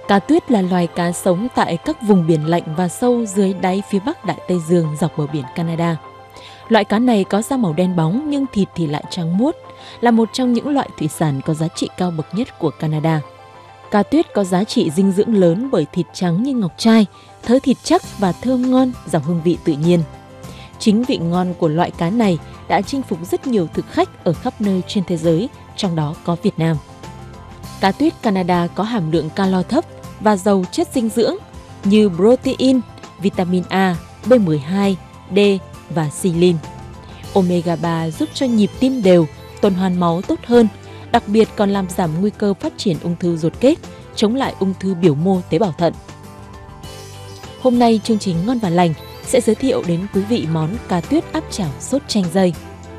Cá tuyết là loài cá sống tại các vùng biển lạnh và sâu dưới đáy phía Bắc Đại Tây Dương dọc bờ biển Canada. Loại cá này có da màu đen bóng nhưng thịt thì lại trắng muốt, là một trong những loại thủy sản có giá trị cao bậc nhất của Canada. Cá tuyết có giá trị dinh dưỡng lớn bởi thịt trắng như ngọc trai, thớ thịt chắc và thơm ngon, giàu hương vị tự nhiên. Chính vị ngon của loại cá này đã chinh phục rất nhiều thực khách ở khắp nơi trên thế giới, trong đó có Việt Nam. Cá tuyết Canada có hàm lượng calo thấp và giàu chất dinh dưỡng như protein, vitamin A, B12, D và silin. Omega 3 giúp cho nhịp tim đều, tuần hoàn máu tốt hơn, đặc biệt còn làm giảm nguy cơ phát triển ung thư ruột kết, chống lại ung thư biểu mô tế bào thận. Hôm nay chương trình Ngon và Lành sẽ giới thiệu đến quý vị món cá tuyết áp chảo sốt chanh dây.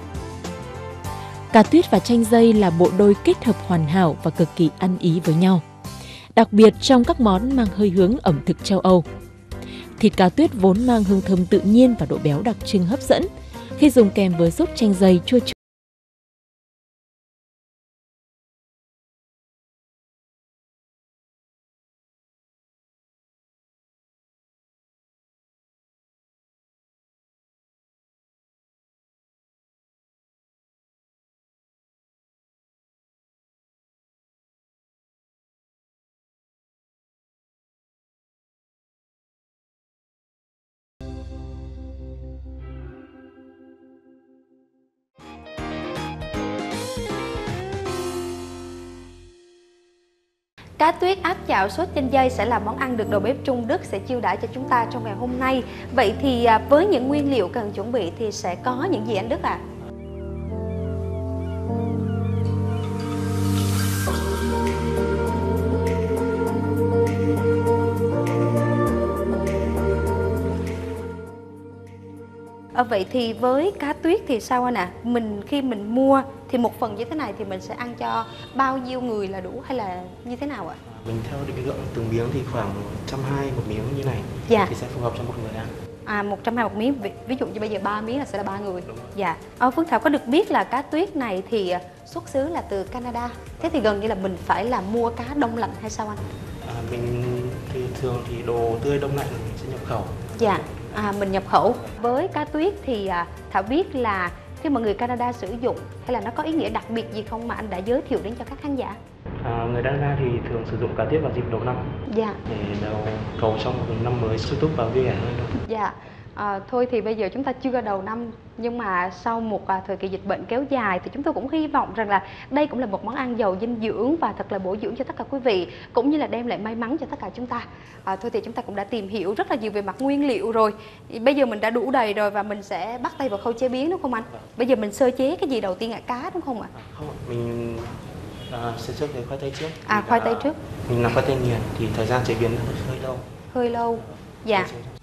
Cá tuyết và chanh dây là bộ đôi kết hợp hoàn hảo và cực kỳ ăn ý với nhau, đặc biệt trong các món mang hơi hướng ẩm thực châu Âu. Thịt cá tuyết vốn mang hương thơm tự nhiên và độ béo đặc trưng hấp dẫn. Khi dùng kèm với sốt chanh dây chua chát, Cá tuyết áp chảo sốt chanh dây sẽ là món ăn được đầu bếp Trung Đức sẽ chiêu đãi cho chúng ta trong ngày hôm nay. Vậy thì với những nguyên liệu cần chuẩn bị thì sẽ có những gì anh Đức ạ? Vậy thì với cá tuyết thì sao anh ạ? Khi mình mua thì một phần như thế này thì mình sẽ ăn cho bao nhiêu người là đủ hay là như thế nào ạ? Mình theo định lượng từng miếng thì khoảng 120 một miếng như này. Dạ. Thì sẽ phù hợp cho một người ăn. 120 một miếng, ví dụ như bây giờ 3 miếng là sẽ là 3 người. Dạ. Phương Thảo có được biết là cá tuyết này thì xuất xứ là từ Canada. Thế thì gần như là mình phải là mua cá đông lạnh hay sao anh? Mình thì thường thì đồ tươi đông lạnh mình sẽ nhập khẩu. Dạ. Mình nhập khẩu. Với cá tuyết thì Thảo biết là khi mà người Canada sử dụng hay là nó có ý nghĩa đặc biệt gì không mà anh đã giới thiệu đến cho các khán giả? Người Canada thì thường sử dụng cá tuyết vào dịp đầu năm. Dạ. Để cầu cho một năm mới sung túc và vui vẻ hơn. Dạ. Thôi thì bây giờ chúng ta chưa đầu năm, nhưng mà sau một thời kỳ dịch bệnh kéo dài thì chúng tôi cũng hy vọng rằng là đây cũng là một món ăn giàu dinh dưỡng và thật là bổ dưỡng cho tất cả quý vị, cũng như là đem lại may mắn cho tất cả chúng ta. Thôi thì chúng ta cũng đã tìm hiểu rất là nhiều về mặt nguyên liệu rồi. Bây giờ mình đã đủ đầy rồi và mình sẽ bắt tay vào khâu chế biến đúng không anh? Bây giờ mình sơ chế cái gì đầu tiên ạ? Cá đúng không ạ? Không, mình sẽ trước cái khoai tây trước. Khoai tây trước. Mình làm khoai tây nghiền thì thời gian chế biến hơi lâu. Hơi lâu. Dạ.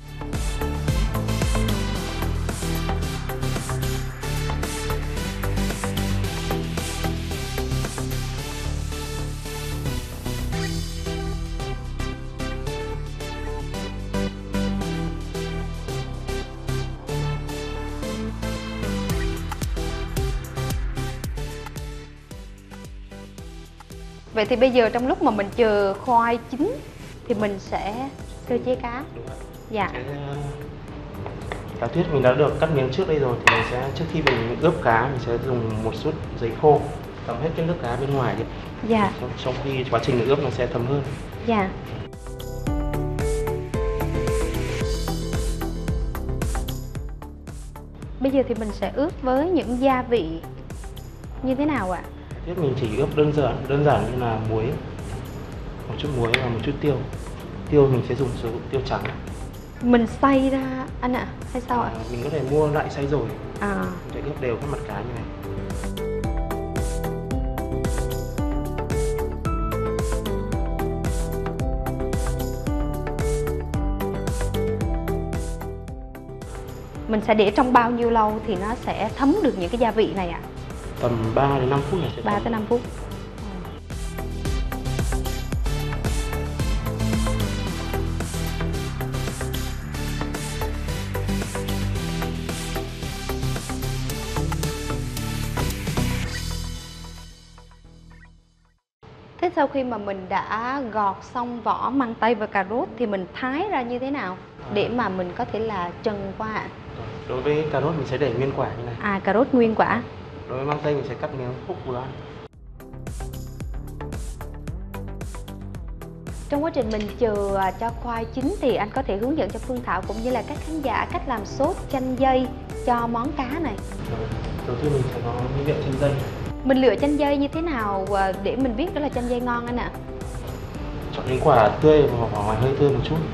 Vậy thì bây giờ trong lúc mà mình chờ khoai chín thì mình sẽ sơ chế cá. Đúng rồi. Dạ. Cá tuyết mình đã được cắt miếng trước đây rồi thì mình sẽ, trước khi mình ướp cá mình sẽ dùng một chút giấy khô tẩm hết cái nước cá bên ngoài đi. Dạ. Trong khi quá trình ướp nó sẽ thấm hơn. Dạ. Bây giờ thì mình sẽ ướp với những gia vị như thế nào ạ? Tiếp mình chỉ ướp đơn giản như là muối, một chút muối và một chút tiêu. Tiêu mình sẽ dùng sử dụng tiêu trắng. Mình xay ra anh ạ, hay sao ạ? Mình có thể mua loại xay rồi. Mình sẽ ướp đều các mặt cá như này. Mình sẽ để trong bao nhiêu lâu thì nó sẽ thấm được những cái gia vị này ạ? Tầm 3 đến 5 phút là sẽ 3 tới 5 phút. sau khi mà mình đã gọt xong vỏ măng tây và cà rốt thì mình thái ra như thế nào để mà mình có thể là trần qua ạ? Đối với cà rốt mình sẽ để nguyên quả như này. À, cà rốt nguyên quả. Đối với măng tây mình sẽ cắt miếng khúc vừa ăn. Trong quá trình mình chờ cho khoai chín thì anh có thể hướng dẫn cho Phương Thảo cũng như là các khán giả cách làm sốt chanh dây cho món cá này. Đầu tiên mình sẽ có nguyên liệu chanh dây. Mình lựa chanh dây như thế nào để mình biết đó là chanh dây ngon anh ạ? Chọn những quả tươi và quả ngoài hơi tươi một chút.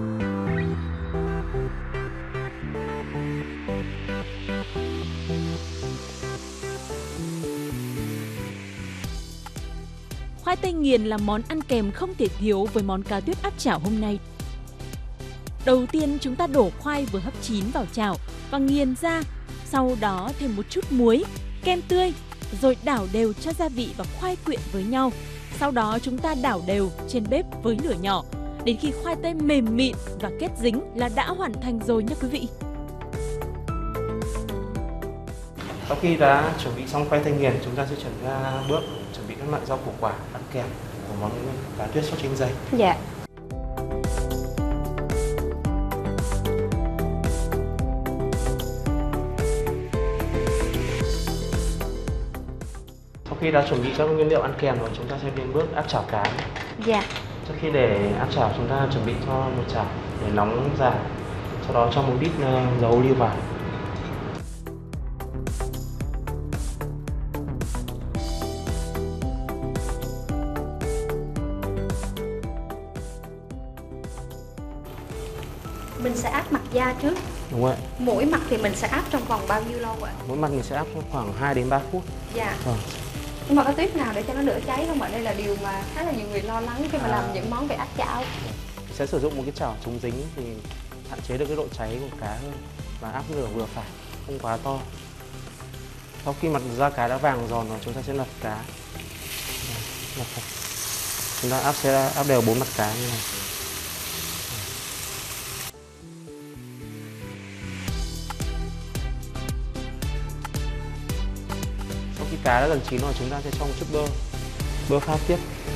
Khoai tây nghiền là món ăn kèm không thể thiếu với món cá tuyết áp chảo hôm nay. Đầu tiên chúng ta đổ khoai vừa hấp chín vào chảo và nghiền ra, sau đó thêm một chút muối, kem tươi, rồi đảo đều cho gia vị và khoai quyện với nhau. Sau đó chúng ta đảo đều trên bếp với lửa nhỏ, đến khi khoai tây mềm mịn và kết dính là đã hoàn thành rồi nha quý vị. Sau khi đã chuẩn bị xong khoai tây nghiền, chúng ta sẽ chuẩn bị các loại rau củ quả ăn kèm của món cá tuyết sốt chanh dây. Dạ. Sau khi đã chuẩn bị các nguyên liệu ăn kèm rồi, chúng ta sẽ đến bước áp chảo cá. Dạ. Trước khi để áp chảo, chúng ta chuẩn bị cho một chảo để nóng già, sau đó cho một ít dầu ô liu vào. Mình sẽ áp mặt da trước. Đúng rồi. Mỗi mặt thì mình sẽ áp trong vòng bao nhiêu lâu ạ? Mỗi mặt mình sẽ áp khoảng 2 đến 3 phút. Dạ. Vâng. Nhưng mà có tuyết nào để cho nó đỡ cháy không ạ? Đây là điều mà khá là nhiều người lo lắng khi mà làm những món về áp chảo. Mình sẽ sử dụng một cái chảo chống dính thì hạn chế được cái độ cháy của cá hơn và áp lửa vừa phải, không quá to. Sau khi mặt da cá đã vàng giòn rồi, chúng ta sẽ lật cá. Lật. Chúng ta sẽ áp đều 4 mặt cá như này. Sau khi cá đã gần chín rồi, chúng ta sẽ cho một chút bơ pha tiếp.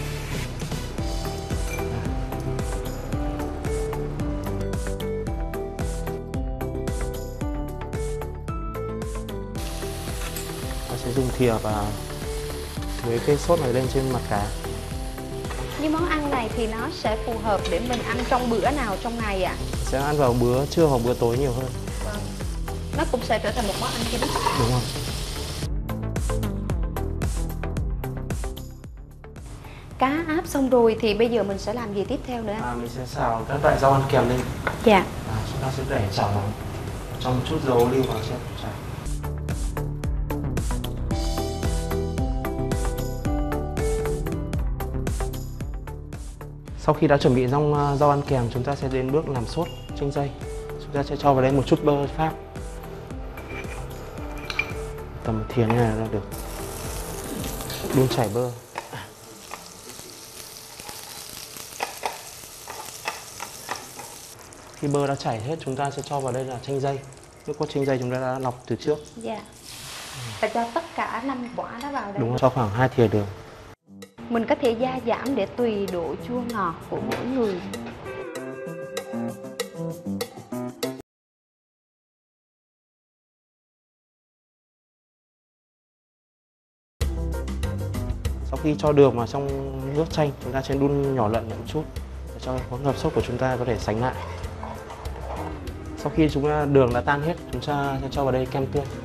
Ta sẽ dùng thìa và với cái sốt này lên trên mặt cá. Như món ăn này thì nó sẽ phù hợp để mình ăn trong bữa nào trong ngày ạ? Sẽ ăn vào bữa trưa hoặc bữa tối nhiều hơn. Vâng. Nó cũng sẽ trở thành một món ăn chính. Đúng không? Cá áp xong rồi thì bây giờ mình sẽ làm gì tiếp theo nữa? Mình sẽ xào các loại rau ăn kèm lên. Dạ. Chúng ta sẽ để chảo vào, cho một chút dầu ô liu vào xem chảo. Sau khi đã chuẩn bị rau ăn kèm, chúng ta sẽ đến bước làm sốt chanh dây. Chúng ta sẽ cho vào đây một chút bơ Pháp, tầm một thìa như này là được. Đun chảy bơ. Khi bơ đã chảy hết, chúng ta sẽ cho vào đây là chanh dây. Nước cốt chanh dây chúng ta đã lọc từ trước. Dạ. Và cho tất cả 5 quả đó vào đây. Đúng rồi, cho khoảng 2 thìa đường. Mình có thể gia giảm để tùy độ chua ngọt của mỗi người. Sau khi cho đường vào trong nước chanh, chúng ta sẽ đun nhỏ lợn một chút để cho hỗn hợp sốt của chúng ta có thể sánh lại. Sau khi đường đã tan hết, chúng ta sẽ cho vào đây kem tươi.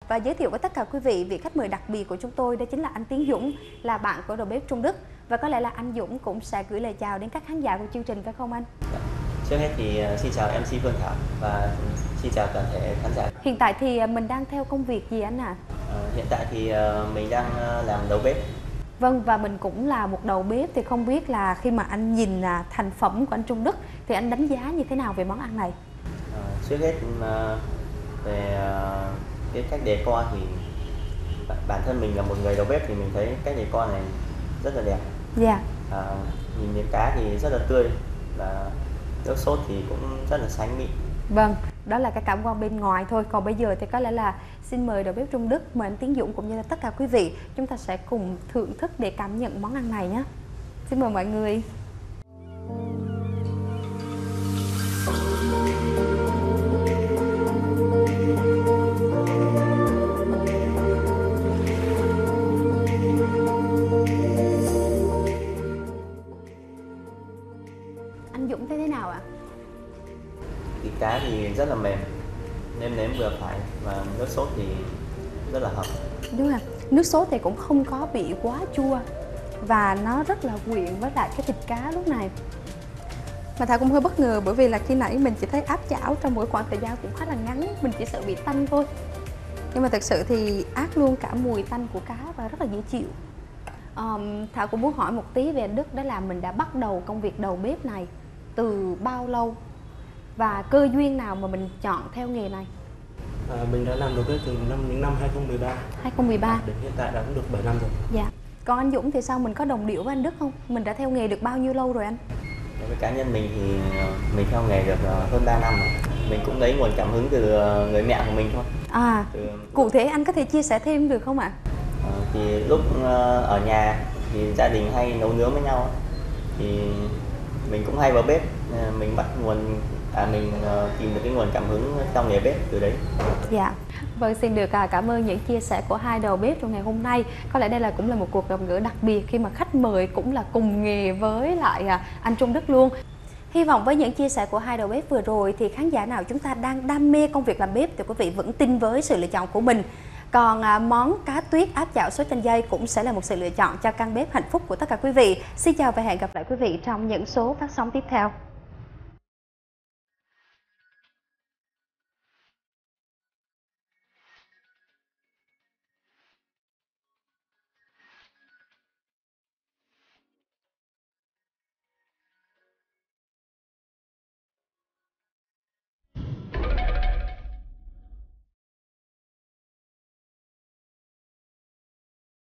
và giới thiệu với tất cả quý vị vị khách mời đặc biệt của chúng tôi, đó chính là anh Tiến Dũng, là bạn của đầu bếp Trung Đức. Và có lẽ là anh Dũng cũng sẽ gửi lời chào đến các khán giả của chương trình, phải không anh? Trước hết thì xin chào MC Phương Thảo và xin chào toàn thể khán giả. Hiện tại thì mình đang theo công việc gì anh ạ? Hiện tại thì mình đang làm đầu bếp. Vâng, và mình cũng là một đầu bếp, thì không biết là khi mà anh nhìn thành phẩm của anh Trung Đức thì anh đánh giá như thế nào về món ăn này? Trước hết về cái cách decor thì bản thân mình là một người đầu bếp thì mình thấy cách decor này rất là đẹp. Dạ. Nhìn miếng cá thì rất là tươi và nước sốt thì cũng rất là sánh mịn. Vâng, đó là cái cảm quan bên ngoài thôi. Còn bây giờ thì có lẽ là xin mời đầu bếp Trung Đức, mời anh Tiến Dũng cũng như là tất cả quý vị, chúng ta sẽ cùng thưởng thức để cảm nhận món ăn này nhé. Xin mời mọi người. Anh Dũng thấy thế nào ạ? Thịt cá thì rất là mềm, nêm nếm vừa phải và nước sốt thì rất là hợp. Đúng rồi, nước sốt thì cũng không có bị quá chua và nó rất là quyện với lại cái thịt cá lúc này. Mà Thảo cũng hơi bất ngờ bởi vì là khi nãy mình chỉ thấy áp chảo trong mỗi khoảng thời gian cũng khá là ngắn, mình chỉ sợ bị tanh thôi. Nhưng mà thực sự thì át luôn cả mùi tanh của cá và rất là dễ chịu. Thảo cũng muốn hỏi một tí về anh Đức, đó là mình đã bắt đầu công việc đầu bếp này từ bao lâu và cơ duyên nào mà mình chọn theo nghề này? Mình đã làm đầu bếp từ những năm 2013. 2013. Đến hiện tại đã cũng được 7 năm rồi. Dạ. Còn anh Dũng thì sao, mình có đồng điệu với anh Đức không? Mình đã theo nghề được bao nhiêu lâu rồi anh? Đối với cá nhân mình thì mình theo nghề được hơn 3 năm rồi. Mình cũng lấy nguồn cảm hứng từ người mẹ của mình thôi. Cụ thể anh có thể chia sẻ thêm được không ạ? Thì lúc ở nhà thì gia đình hay nấu nướng với nhau thì mình cũng hay vào bếp, mình tìm được cái nguồn cảm hứng trong nghề bếp từ đấy. Dạ. Vâng, xin được cảm ơn những chia sẻ của hai đầu bếp trong ngày hôm nay. Có lẽ đây cũng là một cuộc gặp gỡ đặc biệt khi mà khách mời cũng là cùng nghề với lại anh Trung Đức luôn. Hy vọng với những chia sẻ của hai đầu bếp vừa rồi thì khán giả nào chúng ta đang đam mê công việc làm bếp thì quý vị vẫn tin với sự lựa chọn của mình. Còn món cá tuyết áp chảo sốt chanh dây cũng sẽ là một sự lựa chọn cho căn bếp hạnh phúc của tất cả quý vị. Xin chào và hẹn gặp lại quý vị trong những số phát sóng tiếp theo.